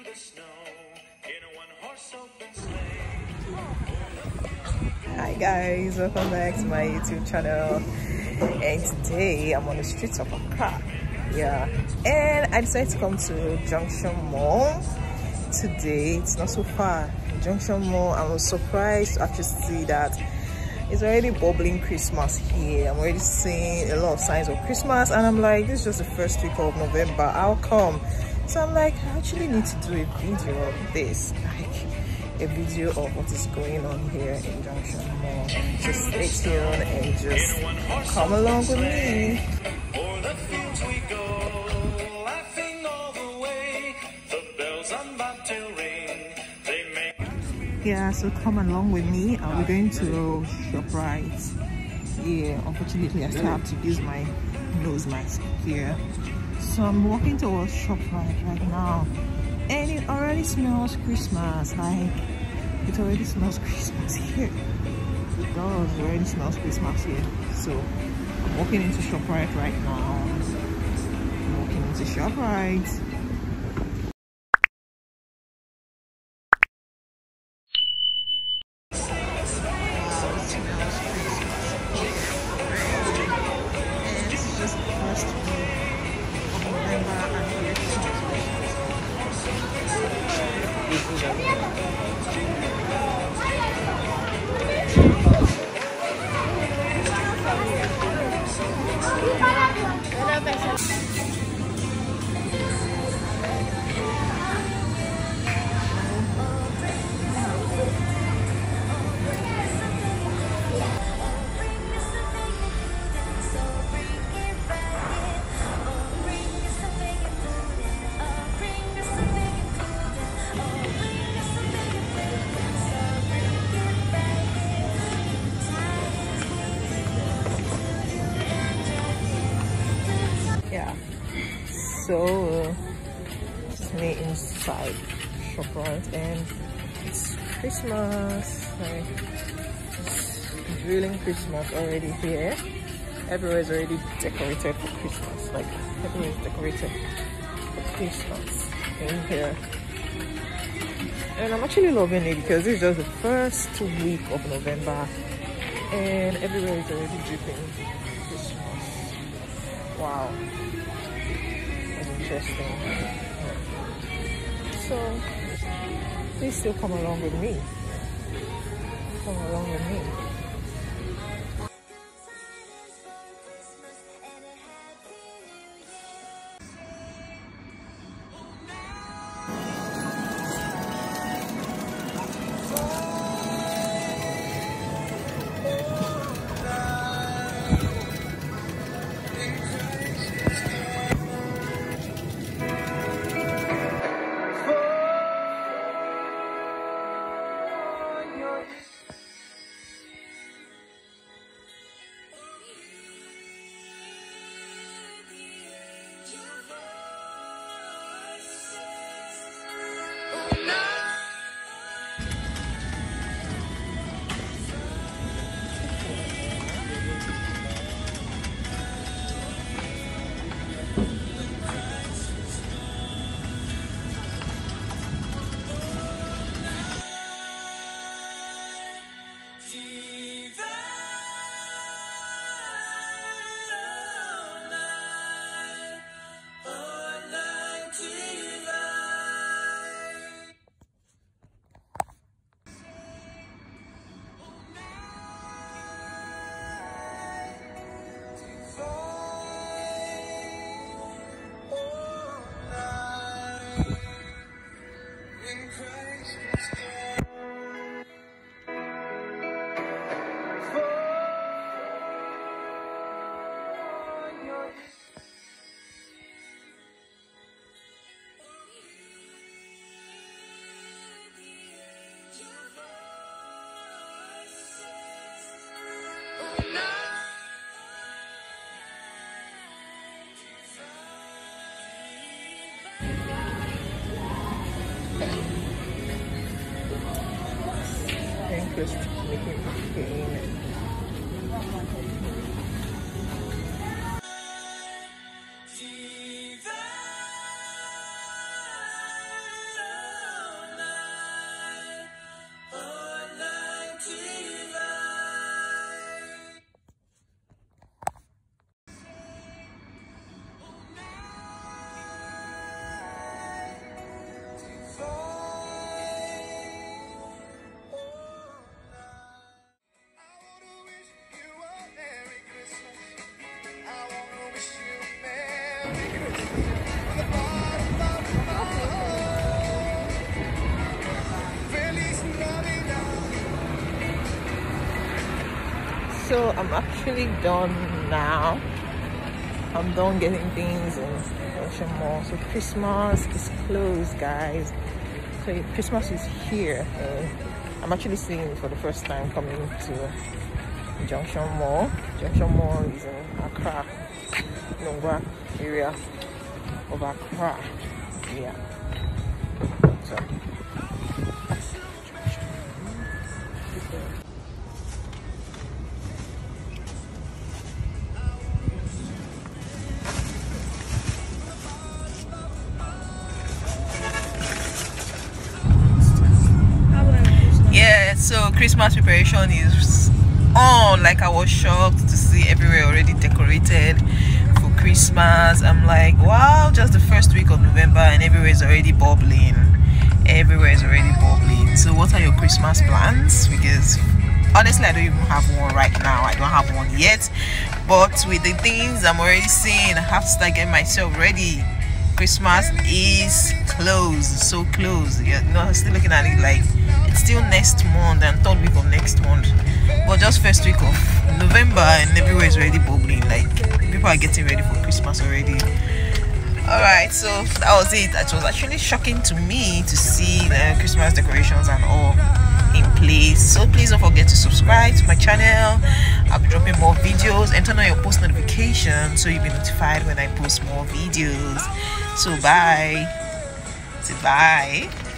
Hi guys, welcome back to my YouTube channel, and today I'm on the streets of Accra. Yeah, and I decided to come to Junction Mall today. It's not so far. Junction Mall, I was surprised to actually see that it's already bubbling Christmas here. I'm already seeing a lot of signs of Christmas, and I'm like, this is just the first week of November, how come? So I'm like, I actually need to do a video of this, like a video of what is going on here in Junction Mall. Just stay tuned and just come along with me. Yeah, so come along with me. We're going to ShopRite. Yeah, unfortunately I still have to use my nose mask here. So I'm walking towards ShopRite right now, and it already smells Christmas. Like, it already smells Christmas here. It does, it already smells Christmas here. So I'm walking into ShopRite right now. I'm walking into ShopRite. Yeah, so it's me inside ShopRite, and it's Christmas. Like, it's drilling Christmas already here. Everywhere is already decorated for Christmas. Like, everywhere is decorated for Christmas in here, and I'm actually loving it because it's just the first week of November, and everywhere is already dripping Christmas. Wow, that's interesting. So please still come along with me. Come along with me. Just making a payment. So I'm actually done now. I'm done getting things in Junction Mall. So Christmas is closed, guys. So Christmas is here. I'm actually seeing it for the first time coming to Junction Mall. Junction Mall is in Accra, Nongwa area of Accra. Yeah. So. Yeah, so Christmas preparation is on. Like, I was shocked to see everywhere already decorated for Christmas. I'm like, wow, just the first week of November and everywhere is already bubbling. Everywhere is already bubbling. So what are your Christmas plans? Because honestly, I don't even have one right now. I don't have one yet, but with the things I'm already seeing, I have to start getting myself ready. Christmas is close, so close. Yeah, no, still looking at it like it's still next month and third week of next month, but just first week of November and everywhere is already bubbling. Like, people are getting ready for Christmas already. All right, so that was it. It was actually shocking to me to see the Christmas decorations and all in place. So please don't forget to subscribe to my channel. I'll be dropping more videos, and turn on your post notifications so you'll be notified when I post more videos. So bye. Say bye.